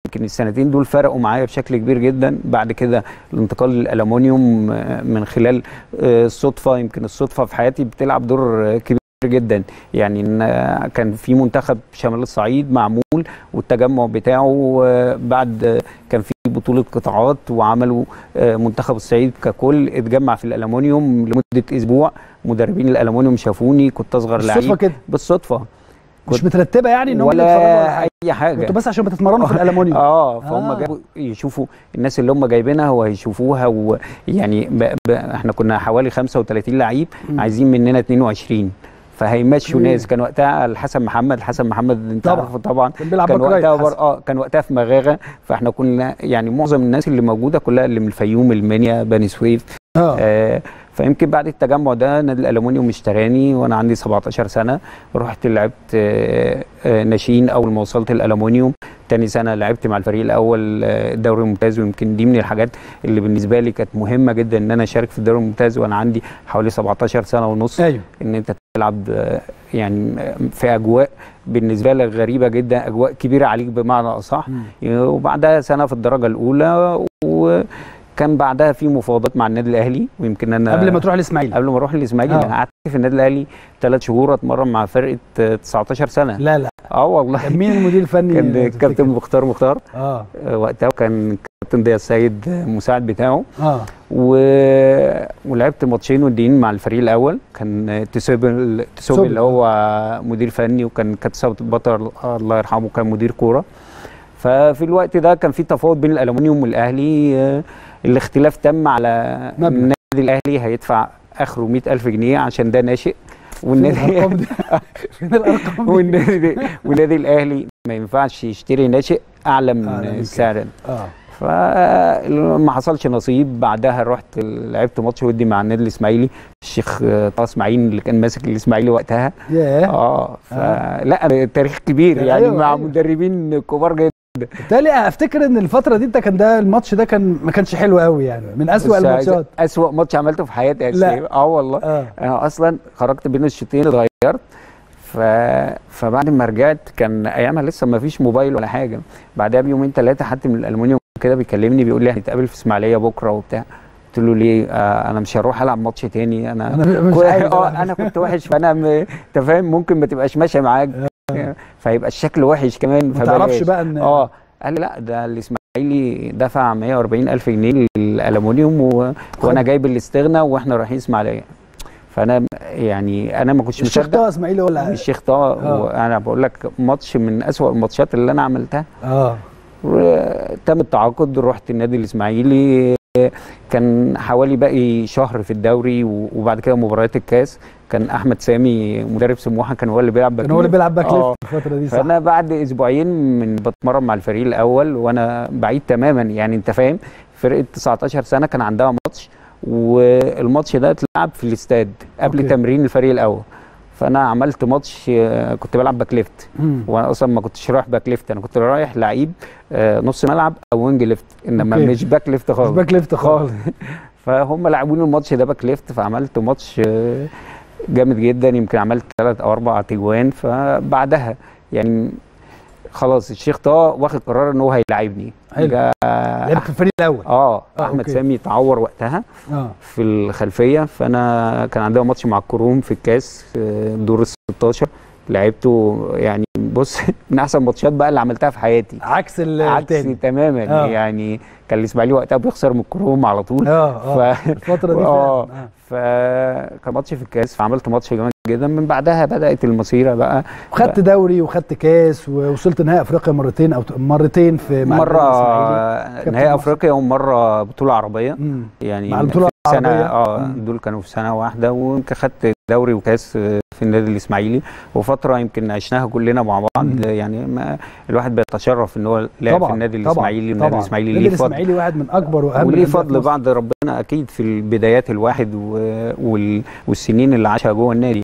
يمكن السنتين دول فرقوا معايا بشكل كبير جدا. بعد كده الانتقال للالومنيوم من خلال الصدفه، يمكن الصدفه في حياتي بتلعب دور كبير جدا. يعني كان في منتخب شمال الصعيد معمول والتجمع بتاعه بعد كان في بطوله قطاعات وعملوا منتخب الصعيد ككل اتجمع في الالومنيوم لمده اسبوع. مدربين الالومنيوم شافوني، كنت اصغر لعيب بالصدفه كده، بالصدفه مش مترتبه يعني ان هم ولا اي حاجه، كنتوا بس عشان بتتمرنوا في الالومنيوم. فهم جابوا يشوفوا الناس اللي هم جايبينها وهيشوفوها. ويعني احنا كنا حوالي 35 لعيب، عايزين مننا 22، فهيمشوا ناس. كان وقتها الحسن محمد انت عارفه طبعا، كان وقتها كان وقتها في مغاغه. فاحنا كنا يعني معظم الناس اللي موجوده كلها اللي من الفيوم، المنيا، بني سويف. فيمكن بعد التجمع ده نادي الالومنيوم اشتراني وانا عندي 17 سنه. رحت لعبت ناشئين اول ما وصلت الالومنيوم. تاني سنه لعبت مع الفريق الاول الدوري الممتاز، ويمكن دي من الحاجات اللي بالنسبه لي كانت مهمه جدا ان انا اشارك في الدوري الممتاز وانا عندي حوالي 17 سنه ونص. أيوه. ان انت تلعب يعني في اجواء بالنسبه لك غريبه جدا، اجواء كبيره عليك بمعنى اصح. وبعدها سنه في الدرجه الاولى، وكان بعدها في مفاوضات مع النادي الاهلي. ويمكن انا قبل ما تروح الاسماعيلي، قبل ما اروح الاسماعيلي قعدت في النادي الاهلي 3 شهور اتمرن مع فرقه 19 سنه. لا والله. كان مين المدير الفني؟ كان كابتن مختار وقتها، وكان كابتن ضياء السيد مساعد بتاعه. ولعبت ماتشين ودين مع الفريق الاول. كان تسوبي اللي هو مدير فني، وكان كابتن بطل الله يرحمه كان مدير كوره. ففي الوقت ده كان في تفاوض بين الالومنيوم والاهلي. الاختلاف تم على النادي الاهلي هيدفع اخره 100,000 جنيه عشان ده ناشئ، والنادي الاهلي ما ينفعش يشتري ناشئ اعلى من السعر. فما حصلش نصيب. بعدها رحت لعبت ماتش ودي مع النادي الاسماعيلي، الشيخ طه اسماعيل اللي كان ماسك الاسماعيلي وقتها. لا تاريخ كبير يعني مع مدربين كبار جدا. بالتالي افتكر ان الفتره دي انت كان ده الماتش ده ما كانش حلو قوي، يعني من اسوأ الماتشات. اسوأ ماتش عملته في حياتي يا اسلام. والله. انا اصلا خرجت بين الشوطين اتغيرت. فبعد ما رجعت كان ايامها لسه ما فيش موبايل ولا حاجه. بعدها بيومين 3 حد من الالومنيوم كده بيكلمني بيقول لي هنتقابل في اسماعيليه بكره وبتاع. قلت له ليه؟ انا مش هروح العب ماتش تاني. انا كنت وحش، فانا انت فاهم ممكن ما تبقاش ماشيه معاك، فيبقى الشكل وحش كمان. ما تعرفش بقى ان قال لي لا ده الاسماعيلي دفع 140,000 جنيه للالومنيوم وانا جايب الاستغنى واحنا رايحين اسماعيليه. فانا يعني انا ما كنتش مصدق. الشيخ طه اسماعيلي ولا الشيخ طه؟ وانا بقول لك ماتش من اسوأ الماتشات اللي انا عملتها. تم التعاقد، رحت النادي الاسماعيلي. كان حوالي باقي شهر في الدوري، وبعد كده مباريات الكاس. كان احمد سامي مدرب سموحه كان هو اللي بيلعب باك ليفت. كان هو اللي بيلعب باك ليفت الفتره دي، صح. فانا بعد اسبوعين من بتمرن مع الفريق الاول وانا بعيد تماما، يعني انت فاهم. فرقه 19 سنه كان عندها ماتش، والماتش ده اتلعب في الاستاد قبل تمرين الفريق الاول. فانا عملت ماتش كنت بلعب باك ليفت، وانا اصلا ما كنتش رايح باك ليفت، انا كنت رايح لعيب نص ملعب او وينج ليفت، انما مش باك ليفت خالص. مش باك ليفت خالص. فهم لعبوني الماتش ده باك ليفت، فعملت ماتش جامد جدا. يمكن عملت 3 أو 4 تجوان. فبعدها يعني خلاص الشيخ طه واخد قرار ان هو هيلاعبني. لعبت في الفريق الاول. احمد سامي اتعور وقتها في الخلفيه. فانا كان عندنا ماتش مع الكروم في الكاس دور ال 16 لعبته. يعني بص من احسن الماتشات بقى اللي عملتها في حياتي، عكس تماما. يعني كان الاسماعيلي وقتها بيخسر من الكروم على طول. الفتره دي فكان ماتش في الكاس، فعملت ماتش جامد جدا. من بعدها بدات المسيره بقى، وخدت دوري وخدت كاس، ووصلت نهائي افريقيا مرتين في مره نهائي افريقيا ومره بطوله عربيه. يعني مع البطوله العربيه دول كانوا في سنه واحده. ويمكن خدت دوري وكاس في النادي الاسماعيلي، وفتره يمكن عشناها كلنا مع بعض. يعني الواحد بيتشرف ان هو لعب في النادي الاسماعيلي. النادي الاسماعيلي ليه فضل، الاسماعيلي واحد من اكبر واهم، وليه فضل بعد ربنا اكيد في البدايات الواحد والسنين اللي عاشها جوه النادي.